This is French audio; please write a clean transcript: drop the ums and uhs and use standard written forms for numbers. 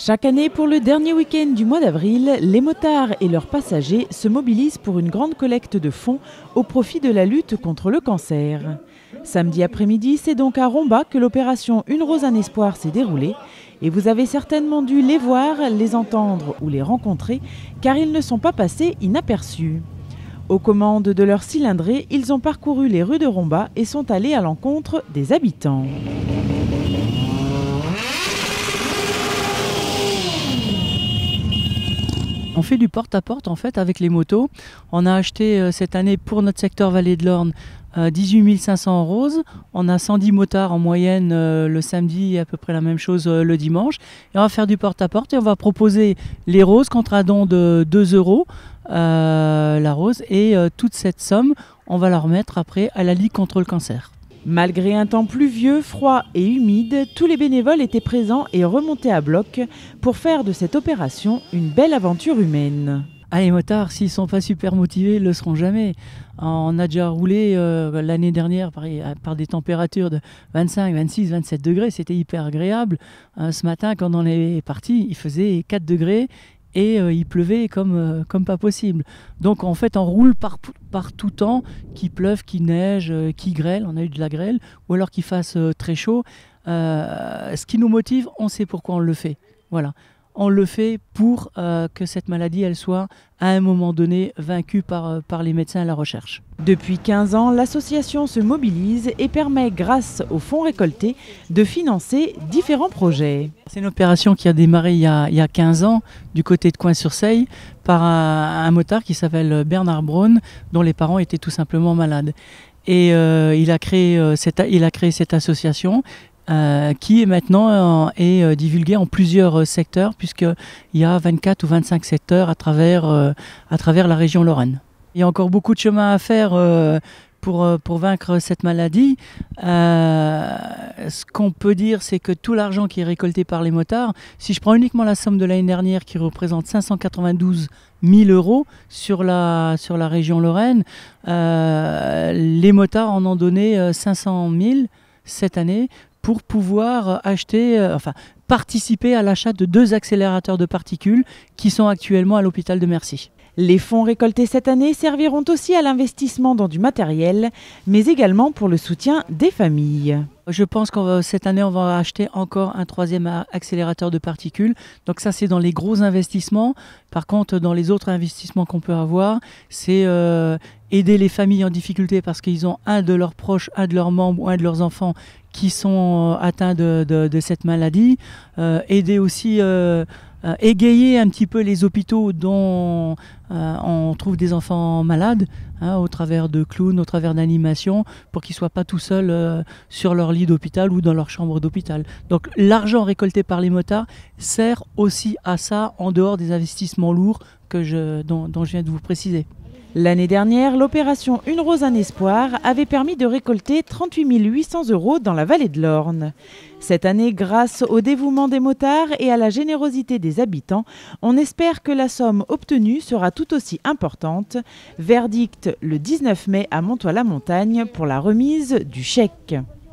Chaque année, pour le dernier week-end du mois d'avril, les motards et leurs passagers se mobilisent pour une grande collecte de fonds au profit de la lutte contre le cancer. Samedi après-midi, c'est donc à Romba que l'opération Une rose un espoir s'est déroulée. Et vous avez certainement dû les voir, les entendre ou les rencontrer, car ils ne sont pas passés inaperçus. Aux commandes de leur cylindrée, ils ont parcouru les rues de Romba et sont allés à l'encontre des habitants. On fait du porte-à-porte en fait avec les motos. On a acheté cette année pour notre secteur Vallée de l'Orne 18 500 roses. On a 110 motards en moyenne le samedi et à peu près la même chose le dimanche. Et on va faire du porte-à-porte et on va proposer les roses contre un don de 2 € la rose. Et toute cette somme, on va la remettre après à la Ligue contre le cancer. Malgré un temps pluvieux, froid et humide, tous les bénévoles étaient présents et remontés à bloc pour faire de cette opération une belle aventure humaine. Ah, les motards, s'ils ne sont pas super motivés, ils ne le seront jamais. On a déjà roulé l'année dernière par des températures de 25, 26, 27 degrés. C'était hyper agréable. Ce matin, quand on est parti, il faisait 4 degrés. Et il pleuvait comme pas possible. Donc en fait on roule par tout temps, qu'il pleuve, qu'il neige, qu'il grêle, on a eu de la grêle, ou alors qu'il fasse très chaud. Ce qui nous motive, on sait pourquoi on le fait. Voilà. On le fait pour que cette maladie elle soit à un moment donné vaincue par les médecins à la recherche. Depuis 15 ans, l'association se mobilise et permet, grâce aux fonds récoltés, de financer différents projets. C'est une opération qui a démarré il y a 15 ans du côté de Coin-sur-Seille par un motard qui s'appelle Bernard Braun, dont les parents étaient tout simplement malades. Et il a créé cette association qui est maintenant est divulguée en plusieurs secteurs, puisqu'il y a 24 ou 25 secteurs à travers la région Lorraine. Il y a encore beaucoup de chemin à faire pour vaincre cette maladie. Ce qu'on peut dire, c'est que tout l'argent qui est récolté par les motards, si je prends uniquement la somme de l'année dernière qui représente 592 000 € sur la région Lorraine, les motards en ont donné 500 000 cette année pour pouvoir participer à l'achat de 2 accélérateurs de particules qui sont actuellement à l'hôpital de Mercy. Les fonds récoltés cette année serviront aussi à l'investissement dans du matériel, mais également pour le soutien des familles. Je pense cette année, on va acheter encore un 3e accélérateur de particules. Donc ça, c'est dans les gros investissements. Par contre, dans les autres investissements qu'on peut avoir, c'est aider les familles en difficulté parce qu'ils ont un de leurs proches, un de leurs membres ou un de leurs enfants qui sont atteints de cette maladie. Aider aussi égayer un petit peu les hôpitaux dont on trouve des enfants malades, au travers de clowns, au travers d'animations, pour qu'ils ne soient pas tout seuls sur leur lit d'hôpital ou dans leur chambre d'hôpital. Donc l'argent récolté par les motards sert aussi à ça, en dehors des investissements lourds dont je viens de vous préciser. L'année dernière, l'opération Une rose un espoir avait permis de récolter 38 800 € dans la Vallée de l'Orne. Cette année, grâce au dévouement des motards et à la générosité des habitants, on espère que la somme obtenue sera tout aussi importante. Verdict le 19 mai à Montoy-la-Montagne pour la remise du chèque.